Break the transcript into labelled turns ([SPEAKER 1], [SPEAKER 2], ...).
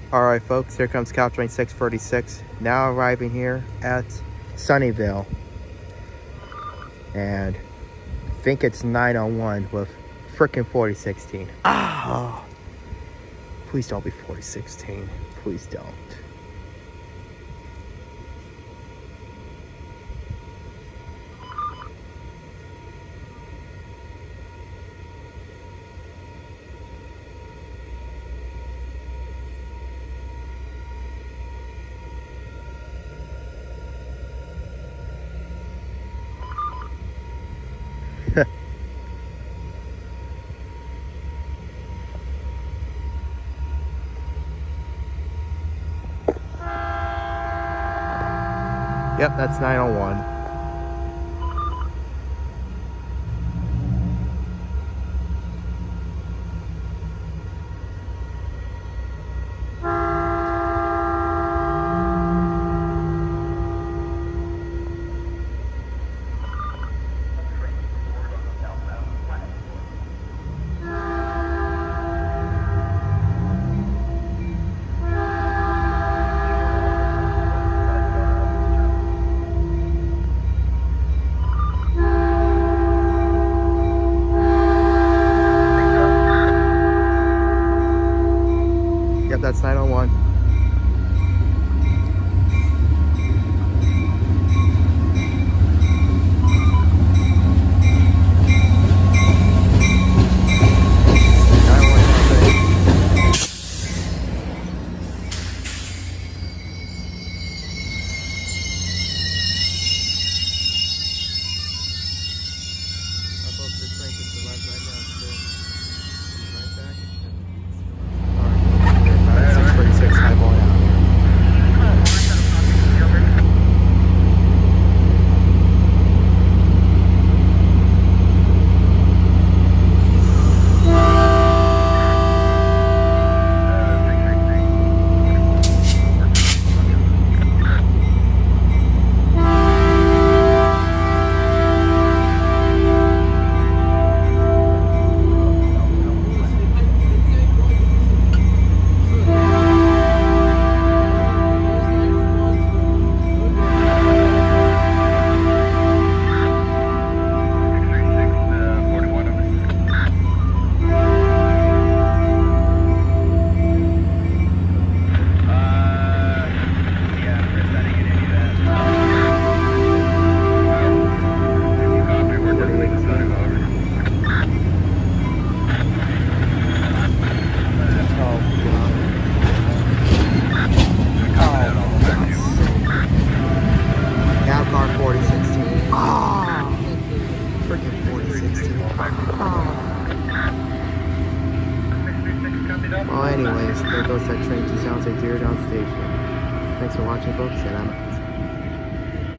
[SPEAKER 1] Alright folks, here comes Caltrain 646, now arriving here at Sunnyvale. And I think it's 901 with frickin' 4016. Ah! Please don't be 4016. Please don't. Yep, that's 901. Yep, that's 901. Well, anyways, there goes that train to San Jose Deer Down Station. Thanks for watching, folks, and I'm out.